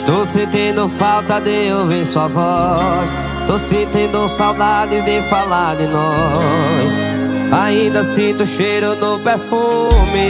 Tô sentindo falta de ouvir sua voz. Tô sentindo saudades de falar de nós. Ainda sinto o cheiro do perfume.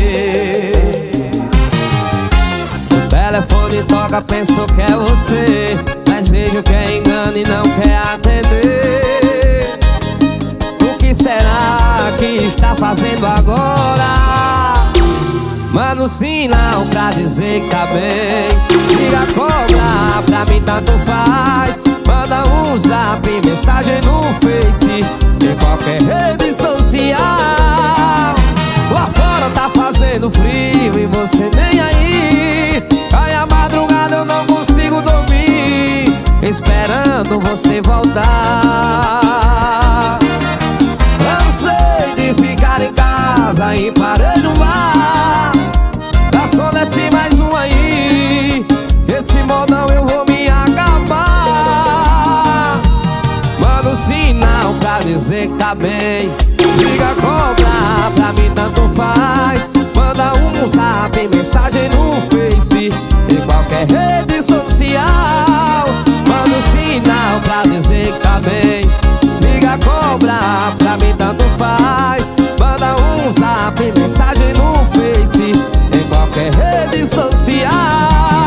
O telefone toca, penso que é você, mas vejo que é engano e não quer atender. O que será que está fazendo agora? Manda um sinal pra dizer que tá bem. Liga, cobra, pra mim tanto faz. Manda um zap, mensagem no Face, em qualquer rede social. Lá fora tá fazendo frio e você nem aí. Aí a madrugada eu não consigo dormir, esperando você voltar. Cansei de ficar em casa e parei no bar. Só desce mais um aí. Esse modão eu vou me acabar. Manda um sinal pra dizer que tá bem. Liga, cobra, pra mim tanto faz. Manda um zap, mensagem no Face, em qualquer rede social. Manda um sinal pra dizer que tá bem. Liga, cobra, pra mim tanto faz. Manda um zap, mensagem no Face, em qualquer rede social.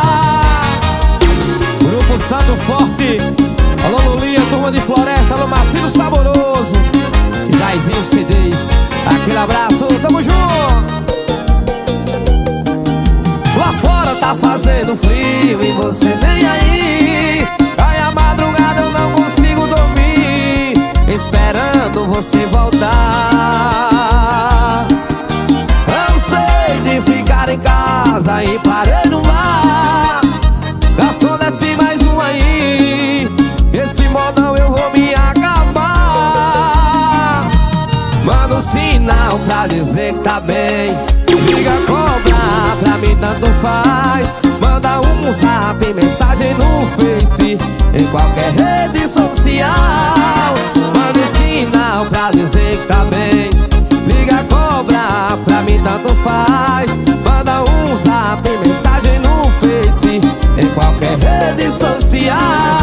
Grupo Santo Forte. Alô Lulinha, turma de Floresta. Alô Marcinho Saboroso, Jairzinho CDs. Aquele abraço, tamo junto. Lá fora tá fazendo frio e você nem aí. Aí a madrugada eu não consigo dormir, esperando você voltar. Cansei de ficar em casa e parei no bar. Garçom, desce mais um aí. Esse modão eu vou me acabar. Manda um sinal pra dizer que tá bem. Liga, cobra, pra mim tanto faz. Manda um zap, mensagem no Face, em qualquer rede social. Manda um sinal pra dizer que tá bem. Liga, cobra, pra mim tanto faz. Manda um zap, mensagem no Face, em qualquer rede social.